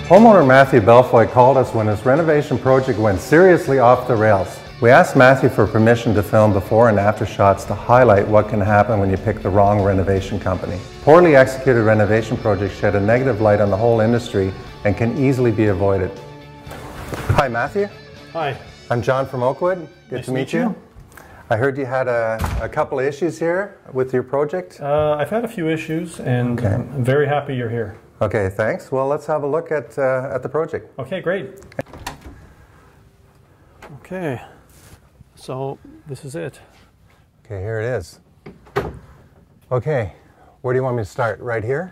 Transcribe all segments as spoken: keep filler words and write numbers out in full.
Homeowner Matthew Belfoy called us when his renovation project went seriously off the rails. We asked Matthew for permission to film before and after shots to highlight what can happen when you pick the wrong renovation company. Poorly executed renovation projects shed a negative light on the whole industry and can easily be avoided. Hi Matthew. Hi. I'm John from OakWood. Good Nice to meet you. you. I heard you had a, a couple of issues here with your project. Uh, I've had a few issues and okay. I'm very happy you're here. Okay, thanks. Well, let's have a look at, uh, at the project. Okay, great. Okay, so this is it. Okay, here it is. Okay, where do you want me to start? Right here?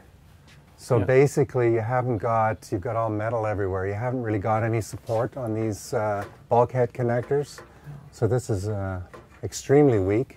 So yeah. Basically you haven't got, you've got all metal everywhere. You haven't really got any support on these uh, bulkhead connectors. So this is uh, extremely weak.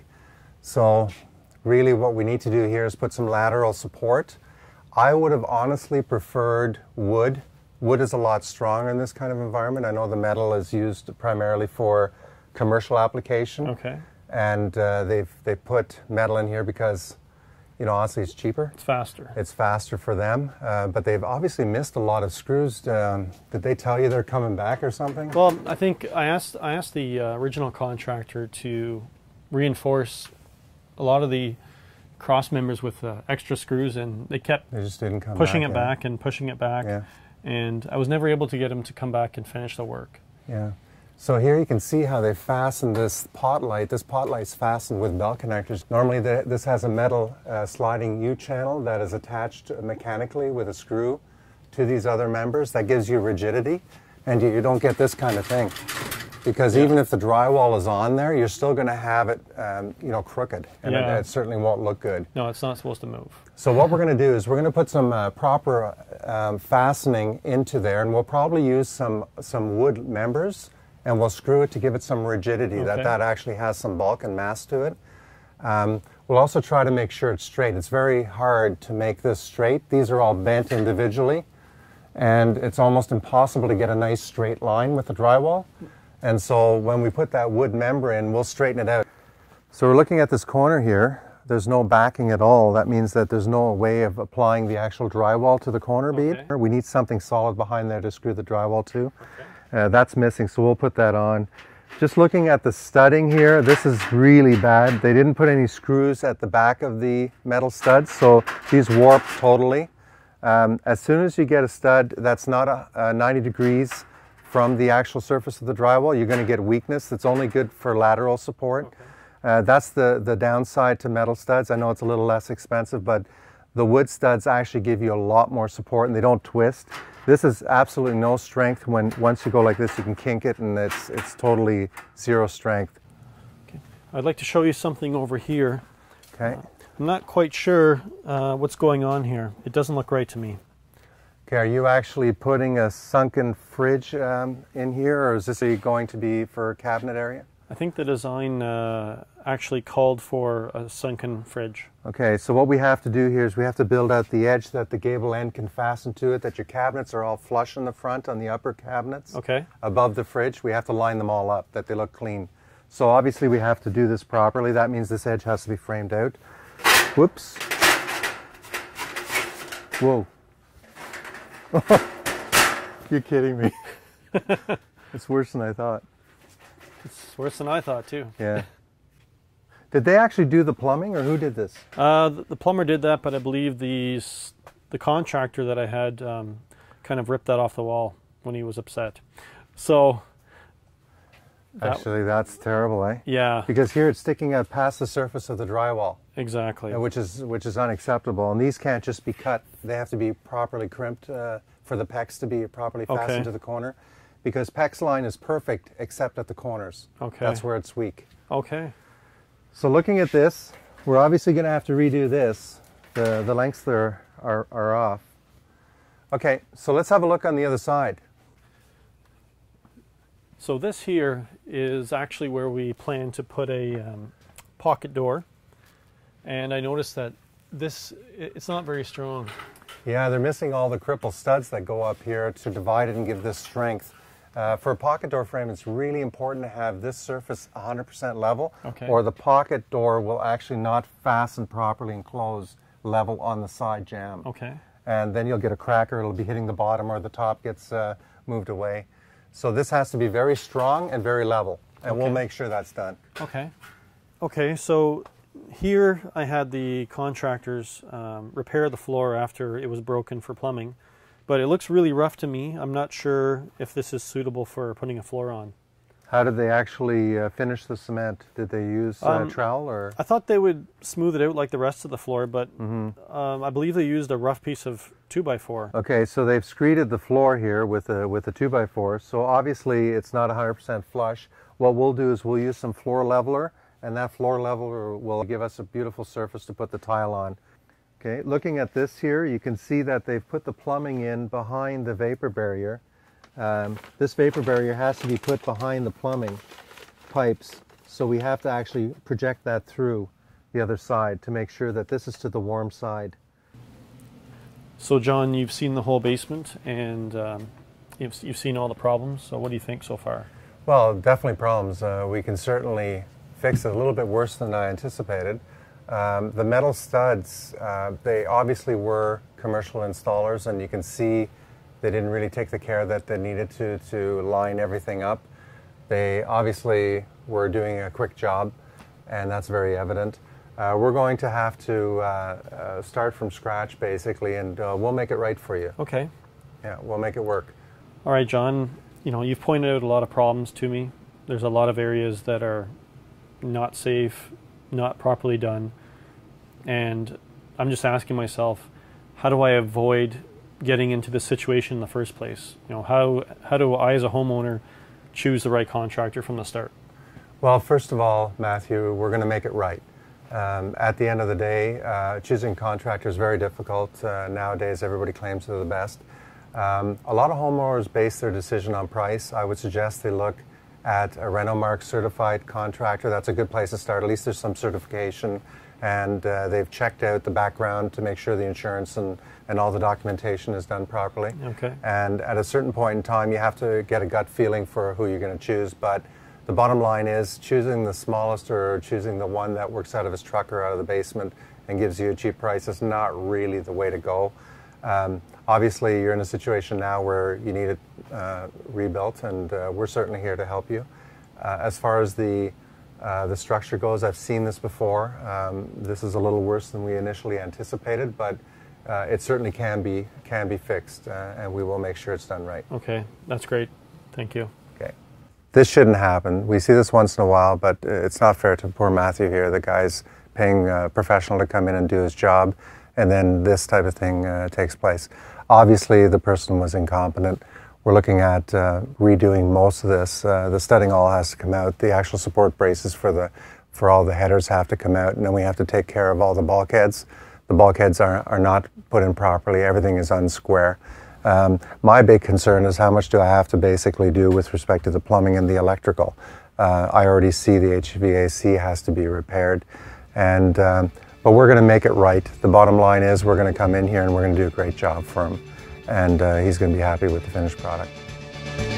So really what we need to do here is put some lateral support. I would have honestly preferred wood. Wood is a lot stronger in this kind of environment. I know the metal is used primarily for commercial application. Okay. And uh, they've they put metal in here because, you know, honestly it's cheaper. It's faster. It's faster for them. Uh, but they've obviously missed a lot of screws. Um, did they tell you they're coming back or something? Well, I think I asked I asked the uh, original contractor to reinforce a lot of the cross members with uh, extra screws, and they kept they just didn't come pushing back, it yeah. back and pushing it back. Yeah. And I was never able to get him to come back and finish the work. Yeah. So here you can see how they fastened this pot light. This pot light's fastened with bell connectors. Normally the, this has a metal uh, sliding U-channel that is attached mechanically with a screw to these other members. That gives you rigidity, and you, you don't get this kind of thing. Because yeah. even if the drywall is on there, you're still going to have it, um, you know, crooked, and yeah. it, it certainly won't look good. No, it's not supposed to move. So what we're going to do is we're going to put some uh, proper um, fastening into there, and we'll probably use some some wood members, and we'll screw it to give it some rigidity, okay. that that actually has some bulk and mass to it. Um, we'll also try to make sure it's straight. It's very hard to make this straight. These are all bent individually, and it's almost impossible to get a nice straight line with the drywall. And so when we put that wood member in, we'll straighten it out. So we're looking at this corner here. There's no backing at all. That means that there's no way of applying the actual drywall to the corner okay. bead. We need something solid behind there to screw the drywall to. Okay. Uh, that's missing, so we'll put that on. Just looking at the studding here, this is really bad. They didn't put any screws at the back of the metal studs, so these warp totally. Um, as soon as you get a stud that's not a, a ninety degrees from the actual surface of the drywall, you're going to get weakness. That's only good for lateral support. Okay. Uh, that's the, the downside to metal studs. I know it's a little less expensive, but the wood studs actually give you a lot more support and they don't twist. This is absolutely no strength. When once you go like this, you can kink it and it's, it's totally zero strength. Okay. I'd like to show you something over here. Okay. Uh, I'm not quite sure uh, what's going on here. It doesn't look right to me. Okay, are you actually putting a sunken fridge um, in here, or is this going to be for a cabinet area? I think the design uh, actually called for a sunken fridge. Okay, so what we have to do here is we have to build out the edge that the gable end can fasten to it, that your cabinets are all flush in the front on the upper cabinets. Okay. Above the fridge, we have to line them all up, that they look clean. So obviously we have to do this properly. That means this edge has to be framed out. Whoops. Whoa. You're kidding me. It's worse than I thought. It's worse than I thought too. Yeah. Did they actually do the plumbing, or who did this? Uh, the, the plumber did that, but I believe the, the contractor that I had um, kind of ripped that off the wall when he was upset. So... That, Actually, that's terrible, eh? Yeah. Because here it's sticking out past the surface of the drywall. Exactly. Which is which is unacceptable. And these can't just be cut. They have to be properly crimped uh, for the pecs to be properly fastened okay. to the corner. Because PEX line is perfect except at the corners. Okay. That's where it's weak. Okay. So looking at this, we're obviously going to have to redo this. The, the lengths there are, are off. Okay, so let's have a look on the other side. So this here is actually where we plan to put a um, pocket door, and I noticed that this, it's not very strong. Yeah, they're missing all the cripple studs that go up here to divide it and give this strength. Uh, for a pocket door frame, it's really important to have this surface one hundred percent level, okay. or the pocket door will actually not fasten properly and close level on the side jamb. Okay. and then you'll get a cracker. It'll be hitting the bottom, or the top gets uh, moved away. So this has to be very strong and very level, and okay. we'll make sure that's done. Okay. Okay, so here I had the contractors um, repair the floor after it was broken for plumbing, but it looks really rough to me. I'm not sure if this is suitable for putting a floor on. How did they actually uh, finish the cement? Did they use uh, um, trowel or? I thought they would smooth it out like the rest of the floor, but mm-hmm. um, I believe they used a rough piece of two by four. Okay, so they've screeded the floor here with a with a two by four. So obviously it's not one hundred percent flush. What we'll do is we'll use some floor leveler, and that floor leveler will give us a beautiful surface to put the tile on. Okay, looking at this here, you can see that they've put the plumbing in behind the vapor barrier. Um, this vapor barrier has to be put behind the plumbing pipes, so we have to actually project that through the other side to make sure that this is to the warm side. So John, you've seen the whole basement, and um, you've, you've seen all the problems, so what do you think so far? Well, definitely problems. Uh, we can certainly fix it a little bit worse than I anticipated. Um, the metal studs, uh, they obviously were commercial installers, and you can see they didn't really take the care that they needed to to line everything up. They obviously were doing a quick job, and that's very evident. Uh, we're going to have to uh, uh, start from scratch, basically, and uh, we'll make it right for you. Okay. Yeah, we'll make it work. All right, John, you know, you've pointed out a lot of problems to me. There's a lot of areas that are not safe, not properly done, and I'm just asking myself, how do I avoid getting into this situation in the first place? You know, how how do I as a homeowner choose the right contractor from the start? Well, first of all, Matthew, we're going to make it right. Um, at the end of the day, uh, choosing contractors is very difficult. Uh, nowadays, everybody claims they're the best. Um, a lot of homeowners base their decision on price. I would suggest they look at a Renomark certified contractor. That's a good place to start. At least there's some certification, and uh, they've checked out the background to make sure the insurance and, and all the documentation is done properly. Okay. And at a certain point in time, you have to get a gut feeling for who you're going to choose. But the bottom line is choosing the smallest or choosing the one that works out of his truck or out of the basement and gives you a cheap price is not really the way to go. Um, obviously, you're in a situation now where you need it uh, rebuilt, and uh, we're certainly here to help you. Uh, as far as the Uh, the structure goes, I've seen this before. Um, this is a little worse than we initially anticipated, but uh, it certainly can be can be fixed, uh, and we will make sure it's done right. Okay, that's great. Thank you. Okay. This shouldn't happen. We see this once in a while, but it's not fair to poor Matthew here. The guy's paying a professional to come in and do his job, and then this type of thing uh, takes place. Obviously, the person was incompetent. We're looking at uh, redoing most of this. Uh, the studding all has to come out. The actual support braces for the for all the headers have to come out, and then we have to take care of all the bulkheads. The bulkheads are, are not put in properly. Everything is unsquare. Um, my big concern is how much do I have to basically do with respect to the plumbing and the electrical. Uh, I already see the H V A C has to be repaired, and um, but we're going to make it right. The bottom line is we're going to come in here and we're going to do a great job for him. And uh, he's going to be happy with the finished product.